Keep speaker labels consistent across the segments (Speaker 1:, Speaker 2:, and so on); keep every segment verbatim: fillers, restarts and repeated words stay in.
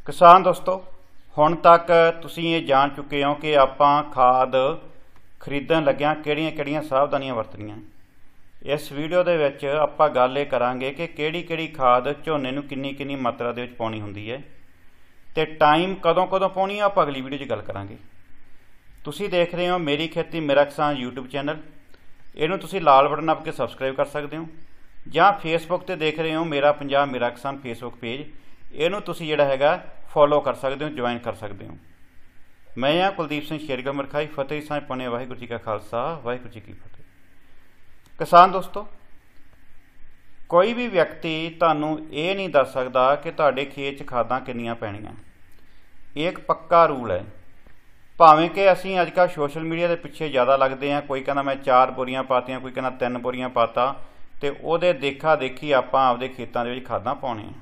Speaker 1: किसान दोस्तों, हुण तक तुसीं ये जान चुके हो कि आपां खाद खरीदण लग्गिआं किहड़ियां किहड़ियां सावधानियां वरतणीआं। इस वीडियो दे विच आपां गल इह करांगे कि किहड़ी किहड़ी खाद झोने नूं किन्नी किन्नी मात्रा दे विच पाउणी हुंदी है ते टाइम कदों कदों पाउणी है आपां अगली वीडियो 'च गल करांगे। तुसीं देख रहे हो मेरी खेती मेरा किसान यूट्यूब चैनल, इहनूं तुसीं लाल बटन नप के सबसक्राइब कर सकते हो, जां फेसबुक ते देख रहे हो मेरा पंजाब मेरा किसान फेसबुक पेज, इहनूं तुसीं जिहड़ा हैगा फॉलो कर सकते हो, ज्वाइन कर सकते हो। मैं हाँ कुलदीप सिंह शेरगढ़ मरखाई, फतेह सां पौने वाहिगुरू जी का खालसा वाहिगुरू जी की फतेह। किसान दोस्तों, कोई भी व्यक्ति तुहानूं ये नहीं दस सकता कि तुहाडे खेत च खादां किन्नियां पैणीआं। एक पक्का रूल है, भावें कि असीं अजकल सोशल मीडिया के पिछे ज़्यादा लगते हैं। कोई कहना मैं चार बोरियां पातियां, कोई कहना तीन बोरियां पाता, तो उहदे देखा देखी आपां आपदे खेतां दे विच खादां पाउणीआं।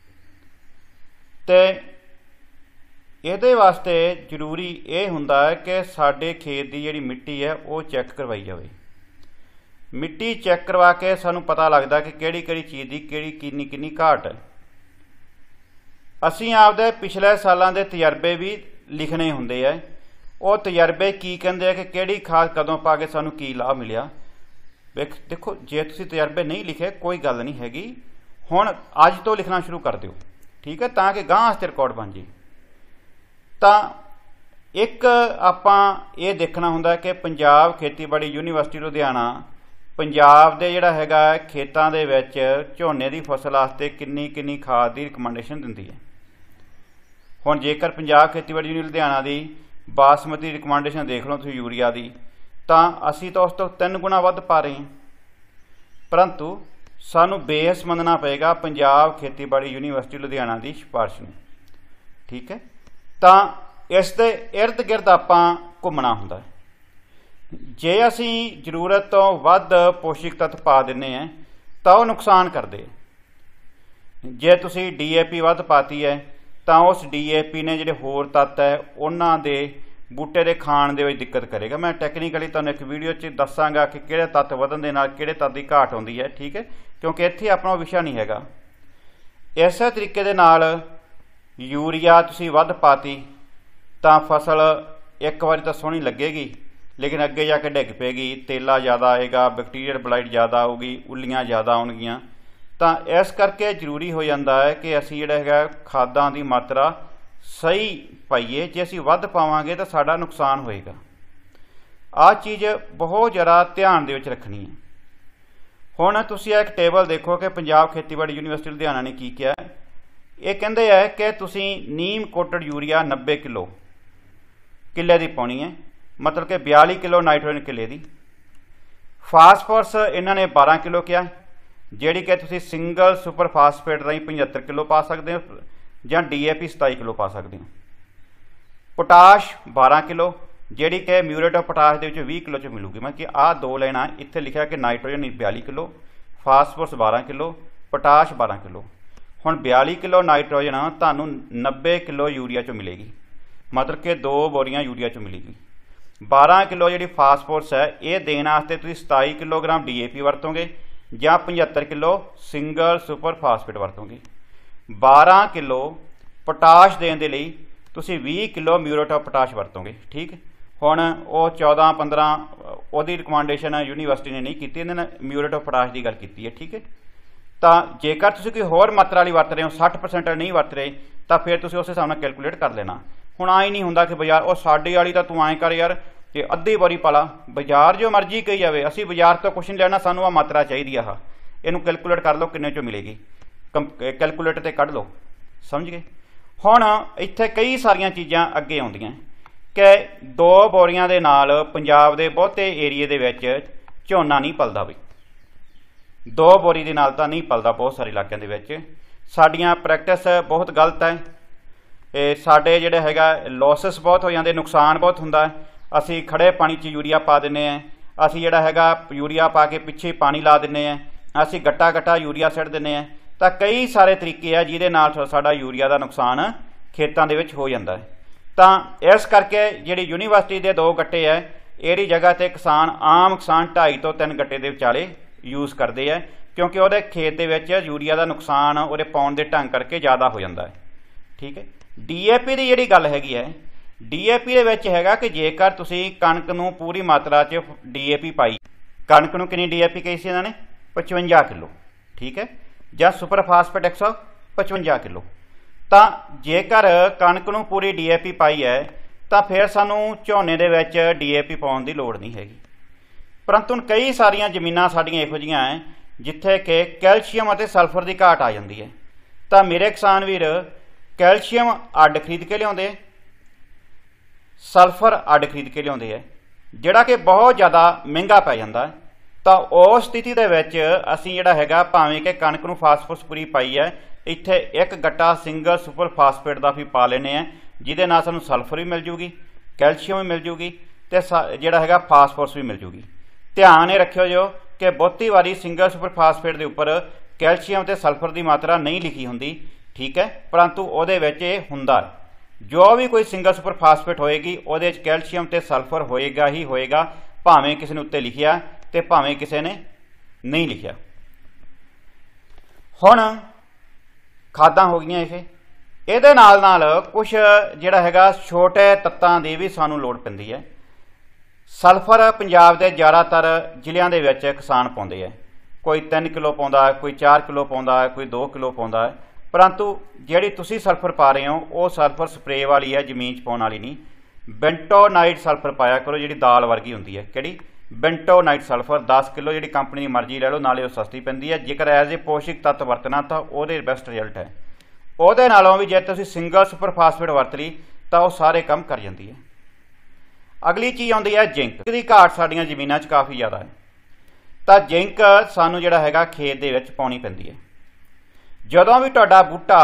Speaker 1: ते इहदे वास्ते जरूरी ये हुंदा है कि साडे खेत की जिहड़ी मिट्टी है वो चैक करवाई जाए। मिट्टी चैक करवा के सानूं पता लगदा कि किहड़ी किहड़ी चीज़ की किहड़ी किन्नी किन्नी घाट है। असीं आपदे पिछले सालां दे तजर्बे भी लिखने हुंदे है। वो तजर्बे की कहंदे आ कि किहड़ी खाद कदों पा के सानूं की लाभ मिलिआ। वेख देखो, जे तुसीं तजर्बे नहीं लिखे कोई गल नहीं हैगी, हुण अज तो लिखना शुरू कर दिओ, ठीक है, ताकि गांह वास्ते रिकॉर्ड बन जाए। तो एक आपां ये देखना हुंदा कि पंजाब खेतीबाड़ी यूनीवर्सिटी लुधियाना पंजाब दे जिहड़ा हैगा खेतां दे विच झोने की फसल वास्ते किन्नी किन्नी खाद की रिकमेंडेशन दिंदी है। हुण जेकर पंजाब खेतीबाड़ी यूनी लुधियाना की बासमती रिकमेंडेशन देख लो तुसीं यूरिया की, तो असीं तो उस तो तीन गुणा वध पा रहे हैं। परंतु सानू बेस मनना पेगा पंजाब खेतीबाड़ी यूनीवर्सिटी लुधियाना की सिफारिश में, ठीक है। तो इस दे इर्द गिर्द आपां घूमना हुंदा है। जे असीं जरूरत तो वध पोषक तत्व पा दिंदे हैं तो वह नुकसान करदे। जे तुसीं डी ए पी वध पाती है तो उस डी ए पी ने जिहड़े होर तत्त है उन्हां दे बूटे दे खाण दे विच दिक्कत करेगा। मैं टैक्नीकली तुहानूं एक वीडियो च दसांगा कि किहड़े तत्त वधन दे नाल किहड़े तत्त दी घाट आउंदी है, ठीक है, क्योंकि इत्थे अपना विशा नहीं हैगा। इस तरीके दे नाल यूरिया तुसीं वध पाती तो फसल एक बार तो सोहनी लगेगी, लेकिन अगे जाके डिग पेगी, तेला ज़्यादा आएगा, बैक्टीरियल ब्लाइट ज़्यादा आऊगी, उल्लियां ज़्यादा आउणगियां। तो इस करके जरूरी हो जाता है कि असीं जिहड़ा हैगा खादां दी मात्रा सही पाइए। जे असीं वध पावांगे तो साडा नुकसान होएगा। आ चीज़ बहुत ज़्यादा ध्यान दे विच रखनी है। हुण तुसीं एक टेबल देखो कि पंजाब खेतीबाड़ी यूनीवर्सिटी लुधियाना ने की किया। ये कहते हैं कि तुसीं नीम कोटेड यूरिया नब्बे किलो किले की पाउणी है, मतलब कि बयाली किलो नाइट्रोजन किले की। फास्फोरस इन्हां ने बारह किलो किया, जिहड़ी कि तुसीं सिंगल सुपर फास्फेट राहीं पचहत्तर किलो पा सकते हो, जां डी ए पी सताई किलो पा सकते हो। पोटाश बारह किलो, जिहड़ी कि म्यूरेट ऑफ पोटाश दे विच बीस किलो च मिलूगी। मतलब कि आ दो लाइनां इत्थे लिखिआ कि नाइट्रोजन बयाली किलो, फास्फोरस बारह किलो, पोटाश बारह किलो। हुण बयाली किलो नाइट्रोजन तुहानूं नब्बे किलो यूरिया चों मिलेगी, मतलब कि दो बोरियां यूरिया चों मिलेगी। बारह किलो जिहड़ी फास्फोरस है ये देण वास्ते तुसीं सताई किलोग्राम डी ए पी वरतोगे जां पचहत्तर किलो सिंगल सुपर फास्फेट वरतोगे। बारह किलो पोटाश देण दे लई तुसीं बीस किलो म्यूरेट ऑफ पोटाश वरतोगे, ठीक। हुण वो चौदह पंद्रह उहदी रिकमेंडेशन यूनीवर्सिटी ने नहीं की, इन्होंने म्यूरेट ऑफ पोटाश की गल की है, ठीक है। तो जेकर तुसीं कोई होर मात्रा वाली वरत रहे हो, सठ परसेंट नहीं वरत रहे, तो फिर तुसीं उस हिसाब नाल कैलकुलेट कर लेना। हुण आए नहीं हुंदा कि बाजार वो साडी वाली तो तूं आए कर यार कि अद्धी बोरी पाला, बाजार जो मर्जी कही जाए, असीं बाजार तो कुछ नहीं लेना, सानूं आ मात्रा चाहिए आ, इहनूं कैलकुलेट कर लो किन्ने चों मिलेगी, कैलकुलेटर ते कढ लो, समझ गए। हुण इत्थे कई सारियां चीज़ां अगे आउंदियां कि दो बोरियां दे नाल पंजाब दे बहुते एरिए दे विच झोना नहीं पलदा। बई दो बोरी दे नाल तां नहीं पलदा, बहुत सारे इलाकिਆਂ दे विच साडियां प्रैक्टिस बहुत गलत है। ये साडे जिहड़े हैगा लॉसिस बहुत हो जाते, नुकसान बहुत हुंदा है। असीं खड़े पानी च यूरिया पा दिंदे हैं, असीं जिहड़ा हैगा यूरिया पा के पिछे पानी ला दिंदे हैं, असीं गट्टा गट्टा यूरिया सिੱਟ दिंदे हैं। तो कई सारे तरीके है जिहदे नाल साडा यूरिया का नुकसान खेतां दे विच हो जाता है। तो इस करके जिहड़ी यूनीवर्सिटी के दो गट्टे है, इहदी जगह ते किसान आम किसान ढाई तो तीन गट्टे दे विचाले यूज़ करते हैं, क्योंकि वो खेत के यूरिया का नुकसान वो पाउण के ढंग करके ज़्यादा हो जाता है। ठीक है। डी ए पी की जी गल हैगी है, डी ए पी दे हैगा कि जेकर तुसी कणक नूं पूरी मात्रा च डी ए पी पाई, कणक नूं कितनी डी ए पी कही सी इन्हां ने पचवंजा किलो, ठीक है, जां सुपर फास्फेट एक सौ पचवंजा किलो। तो जेकर कणक नूं पूरी डी ए पी पाई है तो फिर सानू झोने दे विच डी ए पी पाउण दी लोड़ नहीं हैगी। परंतु हुण कई सारियां जमीनां साडियां इहो जिहियां है जिथे कि कैल्शियम और सल्फर की घाट आ जाती है। तो मेरे किसान वीर कैल्शियम अड खरीद के लियाउंदे, सल्फर अड खरीद के लियाउंदे है, जिहड़ा कि बहुत ज़्यादा महंगा पै जांदा है। तो उस स्थिति दे विच असीं जिहड़ा हैगा भावें कि कणक नूं फास्फोरस पूरी पाई है, इत्थे एक गट्टा सिंगल सुपर फास्फेट का भी पा लेने हैं, जिहदे नाल सानूं सल्फर भी मिल जूगी, कैल्शियम भी मिल जूगी, तो जिहड़ा हैगा फास्फोरस भी मिल जूगी। ध्यान ये रखियो जो कि बहुती वारी सिंगल सुपर फास्फेट के उपर कैल्शियम ते सल्फर की मात्रा नहीं लिखी हुंदी, ठीक है, परंतु उहदे विच इह हुंदा है। जो भी कोई सिंगल सुपर फास्फेट होएगी उहदे विच कैल्शियम ते सल्फर होएगा ही होएगा, भावें किसी ने उत्ते लिखिया ते भावें किसी ने नहीं लिखिया। हुण खादां हो गईयां इह, इहदे नाल नाल कुछ जिहड़ा हैगा छोटे तत्तां दी भी सानूं लोड़ पैंदी है। सल्फर पंजाब के ज़्यादातर जिलिਆਂ ਦੇ ਵਿੱਚ किसान पाउंदे है, कोई तीन किलो पाउंदा है, कोई चार किलो पाउंदा है, कोई दो किलो पाउंदा है, परंतु जिहड़ी तुसीं सल्फर पा रहे हो वो सल्फर स्प्रे वाली है, जमीन च पाउण वाली नहीं। बेंटोनाइट सल्फर पाया करो, जिहड़ी दाल वर्गी हुंदी है, किहड़ी बेंटोनाइट सल्फर दस किलो, जिहड़ी कंपनी की मर्जी ले लो, नाले वो सस्ती पैंदी है। जेकर एज ए पौष्टिक तत्त वरतना तो वो बेस्ट रिजल्ट है। ਉਹਦੇ ਨਾਲੋਂ भी जे तुसीं सिंगल सुपर फास्फेट वरत ली तो वह सारे काम कर जाती है। अगली चीज़ आती है जिंक की घाट साडियां जमीनां च काफ़ी ज़्यादा है, तो जिंक सानू जिहड़ा हैगा खेत दे विच पाउणी पैंदी है। जदों भी तुहाडा बूटा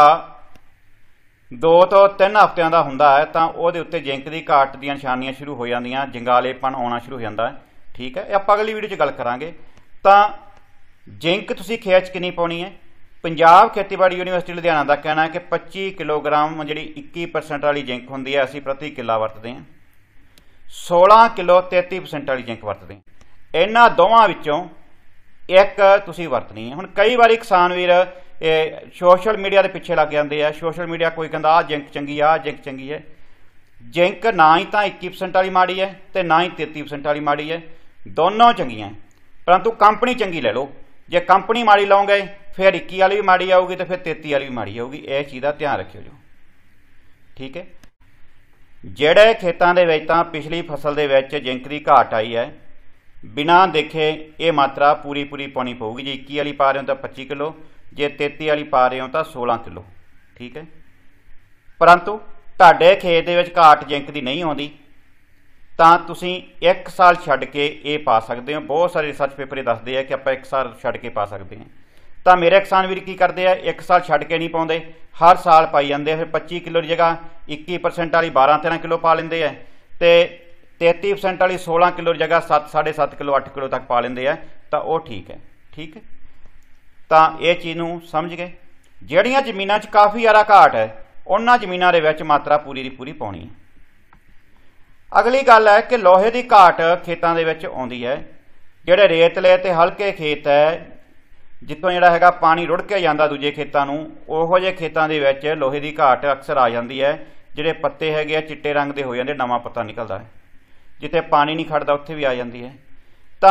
Speaker 1: दो तो तीन हफ्तिਆਂ ਦਾ ਹੁੰਦਾ है तो ਉਹਦੇ ਉੱਤੇ जिंक की घाट ਦੀਆਂ निशानियां शुरू हो ਜਾਂਦੀਆਂ, जंगालेपन आना शुरू हो जाता है, ठीक है। आप अगली वीडियो 'ਚ गल करांगे। तो जिंक तुसीं खेत 'ਚ कितनी पाउणी है? पंजाब खेतीबाड़ी यूनीवर्सिटी लुधियाना का कहना है कि पच्ची किलोग्राम जी इक्की परसेंट वाली जिंक होंगी है, असी प्रति किला वरतते हैं। सोलह किलो तेती परसेंट वाली जिंक वरतते हैं। इन्हां दोवां विचों एक तुसीं वरतनी है। हुण कई बार किसान वीर सोशल मीडिया के पिछे लग जाते हैं, सोशल मीडिया कोई कहता आ जिंक चंगी, आ जिंक चंगी है। जिंक ना ही तो इक्की परसेंट वाली माड़ी है तो ना ही तेती परसेंट वाली माड़ी है, दोनों चंगियां, परंतु कंपनी चंगी ले लो। जे कंपनी माड़ी लाओगे फिर इक्की वाली भी माड़ी आऊगी तो फिर तेती वाली भी माड़ी आऊगी। यह चीज़ का ध्यान रखियो जो, ठीक है। ਜਿਹੜੇ खेतों के ਵਿੱਚ ਤਾਂ पिछली फसल ਦੇ ਵਿੱਚ जिंक की घाट आई है, बिना देखे ये मात्रा पूरी पूरी पानी पऊगी। जे इक्की वाली पा रहे हो तो पच्ची किलो, जे तेती वाली पा रहे हो तो सोलह किलो, ठीक है। परंतु ਤੁਹਾਡੇ खेत ਦੇ ਵਿੱਚ घाट जिंक की नहीं आती तो तुसीं एक साल छड्ड के ये पा सकते हो। बहुत सारे रिसर्च पेपर ये दसते हैं कि आप एक साल छड्ड के पा सकते हैं। तो मेरे किसान वीर की करते हैं, एक साल छड्ड के नहीं पाते, हर साल पाई जाते। फिर पच्ची किलो की जगह इक्की परसेंट वाली बारह तेरह किलो पा लेंगे है, तो तेती परसेंट वाली सोलह किलो की जगह सत्त साढ़े सत्त किलो अठ किलो तक पा लेंगे है, तो वह ठीक है, ठीक है। तो ये चीज़ नूं समझ गए। जिहड़ियां जमीनां च काफ़ी ज़्यादा घाट है उन्हां जमीनां दे विच मात्रा पूरी की पूरी पाउणी है। अगली गल है कि लोहे की घाट खेतों के विच आउंदी है। जिहड़े रेतले ते हल्के खेत है जितों जिहड़ा हैगा पानी रुड़ के जांदा दूजे खेतों नूं, उहो जिहे खेतों के विच लोहे की घाट अक्सर आ जाती है। जिहड़े पत्ते हैगे चिट्टे रंग के हो जाते, नवां पत्ता निकलदा है, जिथे पानी नहीं खड़दा उत्थे भी आ जाती है। तो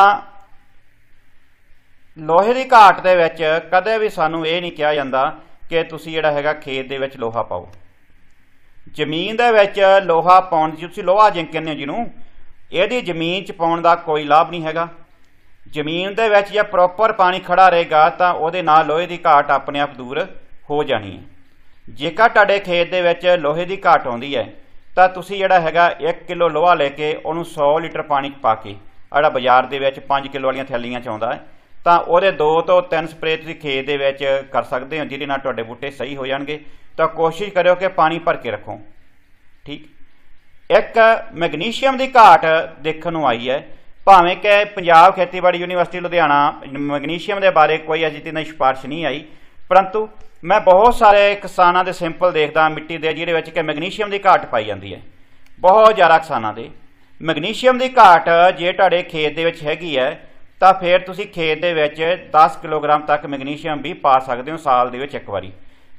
Speaker 1: लोहे की घाट दे विच कदे भी सानू ये नहीं कहा जाता कि तुसीं जिहड़ा हैगा खेत दे विच लोहा पाओ। जमीन दे विच लोहा पाउण दी, तुसीं लोहा जिंक कहंदे हो जिहनूं, इहदी जमीन च पाउण दा कोई लाभ नहीं हैगा। जमीन दे विच जे प्रॉपर पानी खड़ा रहेगा तो उहदे नाल लोहे की घाट अपने आप दूर हो जानी है। जेकर तुहाडे खेत दे विच लोहे की घाट आउंदी है तो तुसीं जिहड़ा हैगा एक किलो लोहा लेके उहनूं सौ लीटर पानी च पा के, जिहड़ा बाजार दे विच पाँच किलो वालीआं थैलियां च आउंदा है, तो उहदे दो तो तीन स्प्रे तुसीं खेत दे विच कर सकते हो, जिहदे नाल तुहाडे बूटे सही हो जाणगे। तो कोशिश करो कि पानी भर के रखो, ठीक। एक मैगनीशियम की घाट देखने नूं आई है, भावें कि पंजाब खेतीबाड़ी यूनीवर्सिटी लुधियाना मैगनीशियम के बारे कोई अजे तक सिफारिश नहीं आई, परंतु मैं बहुत सारे किसानों के सैंपल देखता मिट्टी के जिहदे विच कि मैगनीशियम की घाट पाई जाती है। बहुत ज़्यादा किसानों के मैगनीशियम की घाट जे तुहाडे खेत दे विच हैगी है तो फिर तुसीं खेत दे विच दस किलोग्राम तक मैगनीशियम भी पा सकते हो साल दे विच एक बारी।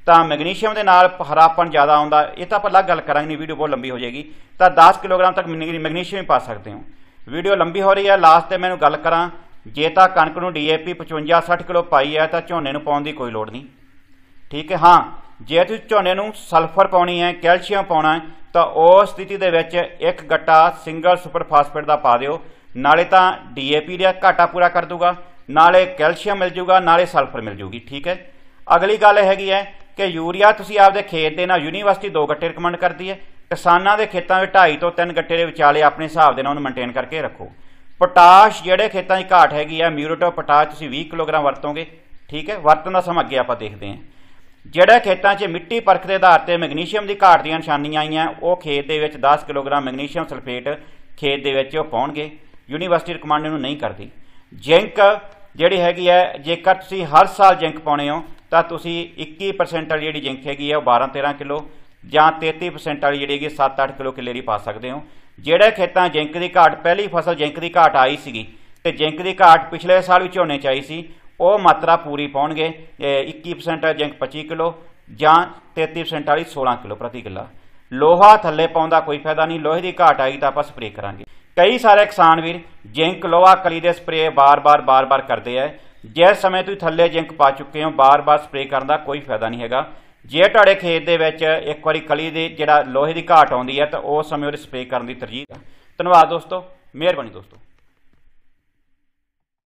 Speaker 1: ਤਾਂ ਮੈਗਨੀਸ਼ੀਅਮ ਦੇ ਨਾਲ ਹਰਾਪਣ ਜ਼ਿਆਦਾ ਆਉਂਦਾ। ਇਹ ਤਾਂ ਆਪਾਂ ਅਲੱਗ ਗੱਲ ਕਰਾਂਗੇ, ਨਹੀਂ ਵੀਡੀਓ ਬਹੁਤ ਲੰਬੀ ਹੋ ਜਾਏਗੀ। ਤਾਂ ਦਸ ਕਿਲੋਗ੍ਰਾਮ ਤੱਕ ਮੈਗਨੀਸ਼ੀਅਮ ਵੀ ਪਾ ਸਕਦੇ ਹੋ। ਵੀਡੀਓ ਲੰਬੀ ਹੋ ਰਹੀ ਹੈ, ਲਾਸਟ ਤੇ ਮੈਨੂੰ ਗੱਲ ਕਰਾਂ, ਜੇ ਤਾਂ ਕਣਕ ਨੂੰ ਡੀ ਏ ਪੀ ਪਚਵੰਜਾ ਸੱਠ ਕਿਲੋ ਪਾਈ ਹੈ ਤਾਂ ਝੋਨੇ ਨੂੰ ਪਾਉਣ ਦੀ ਕੋਈ ਲੋੜ ਨਹੀਂ, ਠੀਕ ਹੈ। ਹਾਂ, ਜੇ ਤੁਸੀਂ ਝੋਨੇ ਨੂੰ ਸਲਫਰ ਪਾਉਣੀ ਹੈ, ਕੈਲਸ਼ੀਅਮ ਪਾਉਣਾ ਹੈ, ਤਾਂ ਉਸ ਸਥਿਤੀ ਦੇ ਵਿੱਚ ਇੱਕ ਗੱਟਾ ਸਿੰਗਲ ਸੁਪਰ ਫਾਸਫੇਟ ਦਾ ਪਾ ਦਿਓ। ਨਾਲੇ ਤਾਂ ਡੀ ਏ ਪੀ ਦਾ ਘਾਟਾ ਪੂਰਾ ਕਰ ਦੂਗਾ, ਨਾਲੇ ਕੈਲਸ਼ੀਅਮ ਮਿਲ ਜੂਗਾ, ਨਾਲੇ ਸਲਫਰ ਮਿਲ ਜੂਗੀ, ਠੀਕ ਹੈ। ਅਗਲੀ ਗੱਲ ਹੈਗੀ ਹੈ ਕਿ ਯੂਰੀਆ ਤੁਸੀਂ ਆਪਦੇ ਖੇਤ ਦੇ ਨਾਲ, ਯੂਨੀਵਰਸਿਟੀ ਦੋ ਗੱਟੇ ਰਿਕਮੈਂਡ ਕਰਦੀ ਹੈ, ਕਿਸਾਨਾਂ ਦੇ ਖੇਤਾਂ ਵਿੱਚ ਢਾਈ ਤੋਂ ਤਿੰਨ ਗੱਟੇ ਦੇ ਵਿਚਾਲੇ ਆਪਣੇ ਹਿਸਾਬ ਦੇ ਨਾਲ ਉਹਨੂੰ ਮੇਨਟੇਨ ਕਰਕੇ ਰੱਖੋ। ਪੋਟਾਸ਼ ਜਿਹੜੇ ਖੇਤਾਂ ਦੀ ਘਾਟ ਹੈਗੀ ਆ, ਮਿਊਰੇਟ ਆਫ ਪੋਟਾਸ਼ ਤੁਸੀਂ ਵੀਹ ਕਿਲੋਗ੍ਰਾਮ ਵਰਤੋਗੇ, ਠੀਕ ਹੈ। ਵਰਤਣ ਦਾ ਸਮਾਂ ਅੱਗੇ ਆਪਾਂ ਦੇਖਦੇ ਹਾਂ। ਜਿਹੜੇ ਖੇਤਾਂ 'ਚ ਮਿੱਟੀ ਪਰਖ ਦੇ ਆਧਾਰ ਤੇ ਮੈਗਨੀਸ਼ੀਅਮ ਦੀ ਘਾਟ ਦੀਆਂ ਨਿਸ਼ਾਨੀਆਂ ਆਈਆਂ, ਉਹ ਖੇਤ ਦੇ ਵਿੱਚ ਦਸ ਕਿਲੋਗ੍ਰਾਮ ਮੈਗਨੀਸ਼ੀਅਮ ਸਲਫੇਟ ਖੇਤ ਦੇ ਵਿੱਚ ਉਹ ਪਾਉਣਗੇ। ਯੂਨੀਵਰਸਿਟੀ ਰਿਕਮੈਂਡ ਇਹਨੂੰ ਨਹੀਂ ਕਰਦੀ। ਜ਼ਿੰਕ ਜਿਹੜੀ ਹੈਗੀ ਹੈ, ਜੇਕਰ ਤੁਸੀਂ ਹਰ ਸਾਲ ਜ਼ਿੰਕ ਪਾਉਣੇ ਹੋ ਤਾਂ ਤੁਸੀਂ ਇੱਕੀ ਪਰਸੈਂਟ ਵਾਲੀ ਜਿਹੜੀ ਜ਼ਿੰਕ ਹੈਗੀ ਆ ਉਹ ਬਾਰਾਂ ਤੇਰਾਂ ਕਿਲੋ ਜਾਂ ਤੇਤੀ ਪਰਸੈਂਟ ਵਾਲੀ ਜਿਹੜੀ ਹੈਗੀ ਸੱਤ ਅੱਠ ਕਿਲੋ ਕਿੱਲੇ ਦੀ ਪਾ ਸਕਦੇ ਹੋ। ਜਿਹੜੇ ਖੇਤਾਂ ਜ਼ਿੰਕ ਦੀ ਘਾਟ, ਪਹਿਲੀ ਫਸਲ ਜ਼ਿੰਕ ਦੀ ਘਾਟ ਆਈ ਸੀਗੀ ਤੇ ਜ਼ਿੰਕ ਦੀ ਘਾਟ ਪਿਛਲੇ ਸਾਲ ਵੀ ਝੋਨੇ 'ਚ ਆਈ ਸੀ, ਉਹ ਮਾਤਰਾ ਪੂਰੀ ਪਾਉਣਗੇ। ਇੱਕੀ ਪਰਸੈਂਟ ਜ਼ਿੰਕ ਪੱਚੀ ਕਿਲੋ ਜਾਂ ਤੇਤੀ ਪਰਸੈਂਟ ਵਾਲੀ ਸੋਲਾਂ ਕਿਲੋ ਪ੍ਰਤੀ ਕਿੱਲਾ। ਲੋਹਾ ਥੱਲੇ ਪਾਉਣ ਦਾ ਕੋਈ ਫਾਇਦਾ ਨਹੀਂ, ਲੋਹੇ ਦੀ ਘਾਟ ਆਈ ਤਾਂ ਆਪਾਂ ਸਪਰੇਅ ਕਰਾਂਗੇ। ਕਈ ਸਾਰੇ ਕਿਸਾਨ ਵੀਰ ਜ਼ਿੰਕ ਲੋਹਾ ਕਲੀ ਦੇ ਸਪਰੇਅ ਬਾਰ-ਬਾਰ ਬਾਰ-ਬਾਰ ਕਰਦੇ ਆ। ਜਿਸ ਸਮੇਂ ਤੁਸੀਂ ਥੱਲੇ ਜ਼ਿੰਕ ਪਾ ਚੁੱਕੇ ਹੋ, ਬਾਰ-ਬਾਰ ਸਪਰੇਅ ਕਰਨ ਦਾ ਕੋਈ ਫਾਇਦਾ ਨਹੀਂ ਹੈਗਾ। ਜੇ ਤੁਹਾਡੇ ਖੇਤ ਦੇ ਵਿੱਚ ਇੱਕ ਵਾਰੀ ਕਲੀ ਦੇ ਜਿਹੜਾ ਲੋਹੇ ਦੀ ਘਾਟ ਆਉਂਦੀ ਹੈ ਤਾਂ ਉਸ ਸਮੇਂ ਉਹਦੇ ਸਪਰੇਅ ਕਰਨ ਦੀ ਤਰਜੀਹ। ਧੰਨਵਾਦ ਦੋਸਤੋ, ਮਿਹਰਬਾਨੀ ਦੋਸਤੋ।